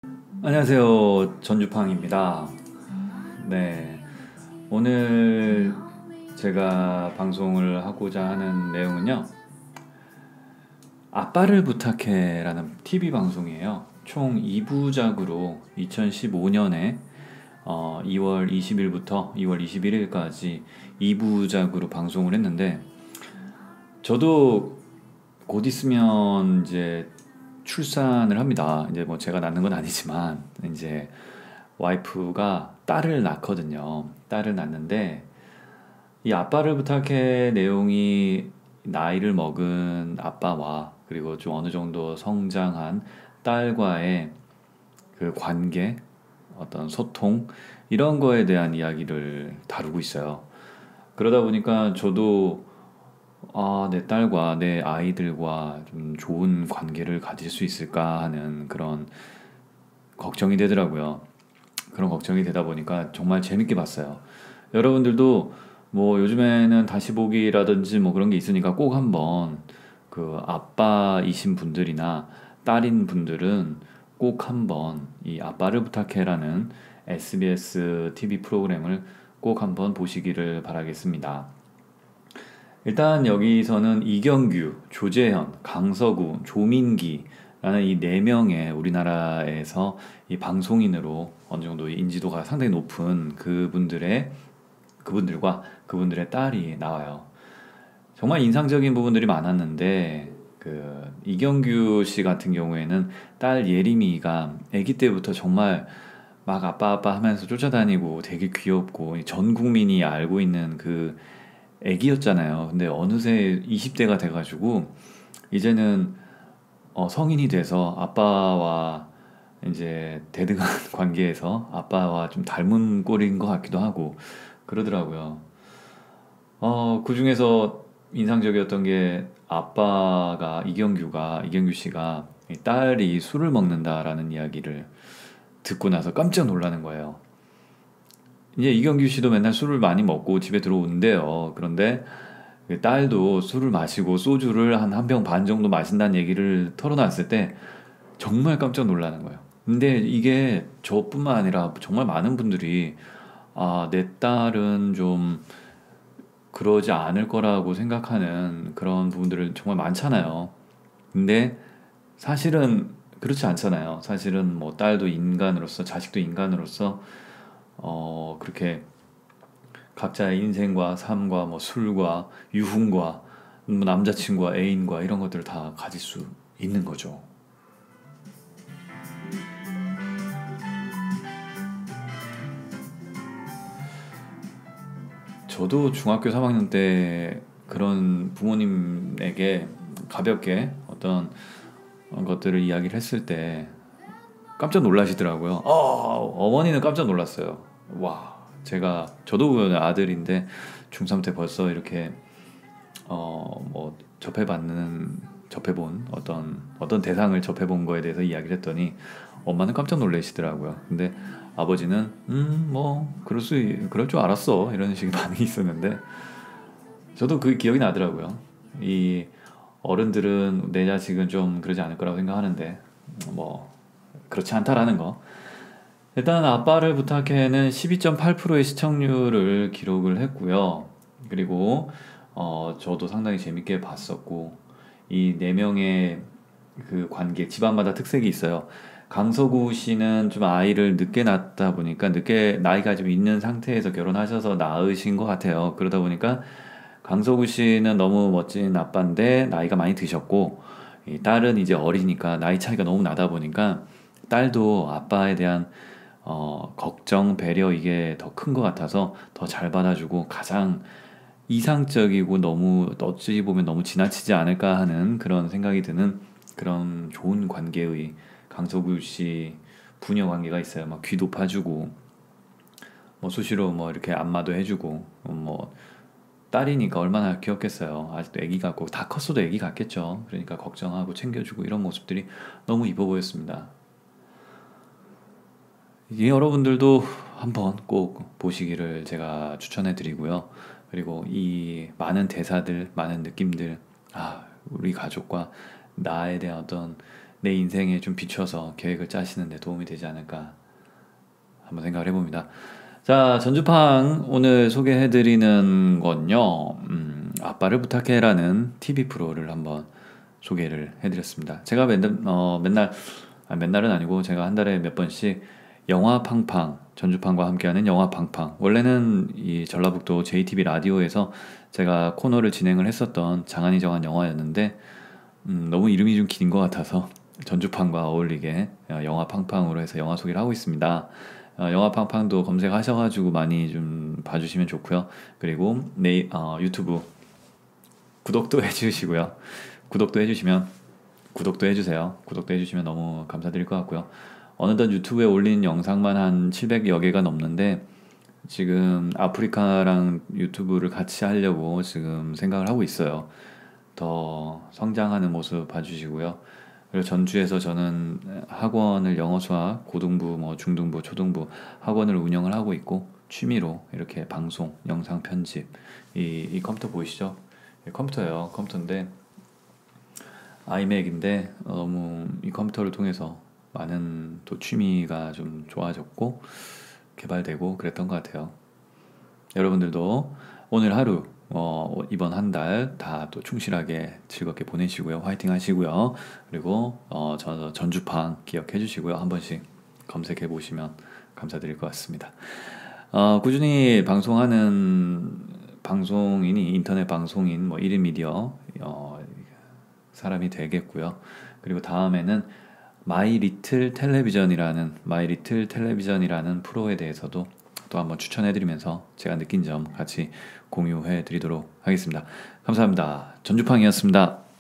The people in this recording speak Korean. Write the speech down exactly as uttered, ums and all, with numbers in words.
안녕하세요. 전주팡입니다. 네. 오늘 제가 방송을 하고자 하는 내용은요. 아빠를 부탁해 라는 티비 방송이에요. 총 이 부작으로 이천십오 년에 어, 이월 이십일부터 이월 이십일일까지 이 부작으로 방송을 했는데 저도 곧 있으면 이제 출산을 합니다. 이제 뭐 제가 낳는 건 아니지만 이제 와이프가 딸을 낳거든요. 딸을 낳는데 이 아빠를 부탁해 내용이 나이를 먹은 아빠와 그리고 좀 어느 정도 성장한 딸과의 그 관계, 어떤 소통 이런 거에 대한 이야기를 다루고 있어요. 그러다 보니까 저도 아, 내 딸과 내 아이들과 좀 좋은 관계를 가질 수 있을까 하는 그런 걱정이 되더라고요. 그런 걱정이 되다 보니까 정말 재밌게 봤어요. 여러분들도 뭐 요즘에는 다시 보기라든지 뭐 그런 게 있으니까 꼭 한번 그 아빠이신 분들이나 딸인 분들은 꼭 한번 이 아빠를 부탁해라는 에스비에스 티비 프로그램을 꼭 한번 보시기를 바라겠습니다. 일단 여기서는 이경규, 조재현, 강서구, 조민기라는 이 네 명의 우리나라에서 이 방송인으로 어느 정도 인지도가 상당히 높은 그분들의 그분들과 그분들의 딸이 나와요. 정말 인상적인 부분들이 많았는데 그 이경규 씨 같은 경우에는 딸 예림이가 아기 때부터 정말 막 아빠 아빠 하면서 쫓아다니고 되게 귀엽고 전 국민이 알고 있는 그 애기였잖아요. 근데 어느새 이십 대가 돼가지고 이제는 어, 성인이 돼서 아빠와 이제 대등한 관계에서 아빠와 좀 닮은 꼴인 것 같기도 하고 그러더라고요. 어, 그 중에서 인상적이었던 게 아빠가 이경규가 이경규 씨가 이 딸이 술을 먹는다라는 이야기를 듣고 나서 깜짝 놀라는 거예요. 이제 이경규 씨도 맨날 술을 많이 먹고 집에 들어오는데요. 그런데 그 딸도 술을 마시고 소주를 한 한 병 반 정도 마신다는 얘기를 털어놨을 때 정말 깜짝 놀라는 거예요. 근데 이게 저뿐만 아니라 정말 많은 분들이 아, 내 딸은 좀 그러지 않을 거라고 생각하는 그런 부분들을 정말 많잖아요. 근데 사실은 그렇지 않잖아요. 사실은 뭐 딸도 인간으로서 자식도 인간으로서 어, 그렇게 각자의 인생과 삶과 뭐 술과 유흥과 뭐 남자친구와 애인과 이런 것들을 다 가질 수 있는 거죠. 저도 중학교 삼 학년 때 그런 부모님에게 가볍게 어떤 것들을 이야기를 했을 때 깜짝 놀라시더라고요. 어, 어머니는 깜짝 놀랐어요. 와, 제가 저도 그 아들인데 중삼 때 벌써 이렇게 어, 뭐 접해받는 접해본 어떤 어떤 대상을 접해본 거에 대해서 이야기를 했더니 엄마는 깜짝 놀라시더라고요. 근데 아버지는 음, 뭐 그럴 수 있- 그럴 줄 알았어 이런 식의 반응이 있었는데 저도 그 기억이 나더라고요. 이 어른들은 내 자식은 좀 그러지 않을 거라고 생각하는데 뭐 그렇지 않다라는 거. 일단 아빠를 부탁해는 십이 점 팔 퍼센트의 시청률을 기록을 했고요. 그리고 어, 저도 상당히 재밌게 봤었고 이 네 명의 그 관계 집안마다 특색이 있어요. 강서구 씨는 좀 아이를 늦게 낳다 보니까 늦게 나이가 좀 있는 상태에서 결혼하셔서 낳으신 것 같아요. 그러다 보니까 강서구 씨는 너무 멋진 아빠인데 나이가 많이 드셨고 이 딸은 이제 어리니까 나이 차이가 너무 나다 보니까 딸도 아빠에 대한 어, 걱정, 배려 이게 더 큰 것 같아서 더 잘 받아주고 가장 이상적이고 너무 어찌 보면 너무 지나치지 않을까 하는 그런 생각이 드는 그런 좋은 관계의 강서구 씨 부녀 관계가 있어요. 막 귀도 파주고 뭐 수시로 뭐 이렇게 안마도 해주고 뭐 딸이니까 얼마나 귀엽겠어요. 아직도 애기 같고 다 컸어도 애기 같겠죠. 그러니까 걱정하고 챙겨주고 이런 모습들이 너무 이뻐 보였습니다. 이 여러분들도 한번 꼭 보시기를 제가 추천해 드리고요. 그리고 이 많은 대사들, 많은 느낌들, 아, 우리 가족과 나에 대한 어떤 내 인생에 좀 비춰서 계획을 짜시는 데 도움이 되지 않을까 한번 생각을 해봅니다. 자, 전주팡 오늘 소개해드리는 건요, 음, 아빠를 부탁해라는 티비 프로를 한번 소개를 해드렸습니다. 제가 맨날, 어, 맨날, 아, 맨날은 아니고 제가 한 달에 몇 번씩 영화 팡팡, 전주팡과 함께하는 영화 팡팡. 원래는 이 전라북도 제이티비 라디오에서 제가 코너를 진행을 했었던 장안이 정한 영화였는데, 음, 너무 이름이 좀 긴 것 같아서 전주팡과 어울리게 영화 팡팡으로 해서 영화 소개를 하고 있습니다. 어, 영화 팡팡도 검색하셔가지고 많이 좀 봐주시면 좋고요. 그리고 네, 어, 유튜브 구독도 해주시고요. 구독도 해주시면 구독도 해주세요. 구독도 해주시면 너무 감사드릴 것 같고요. 어느덧 유튜브에 올린 영상만 한 칠백여 개가 넘는데 지금 아프리카랑 유튜브를 같이 하려고 지금 생각을 하고 있어요. 더 성장하는 모습 봐주시고요. 그리고 전주에서 저는 학원을 영어 수학 고등부 뭐 중등부 초등부 학원을 운영을 하고 있고 취미로 이렇게 방송 영상 편집 이, 이 컴퓨터 보이시죠? 이 컴퓨터예요. 컴퓨터인데 아이맥인데 너무 이 컴퓨터를 통해서 많은 또 취미가 좀 좋아졌고 개발되고 그랬던 것 같아요. 여러분들도 오늘 하루 어, 이번 한 달 다 또 충실하게 즐겁게 보내시고요. 화이팅 하시고요. 그리고 어, 저 전주팡 기억해 주시고요. 한 번씩 검색해 보시면 감사드릴 것 같습니다. 어, 꾸준히 방송하는 방송인이 인터넷 방송인 뭐 일 인 미디어 어, 사람이 되겠고요. 그리고 다음에는 마이 리틀 텔레비전이라는 마이 리틀 텔레비전이라는 프로에 대해서도 또 한번 추천해드리면서 제가 느낀 점 같이 공유해드리도록 하겠습니다. 감사합니다. 전주팡이었습니다.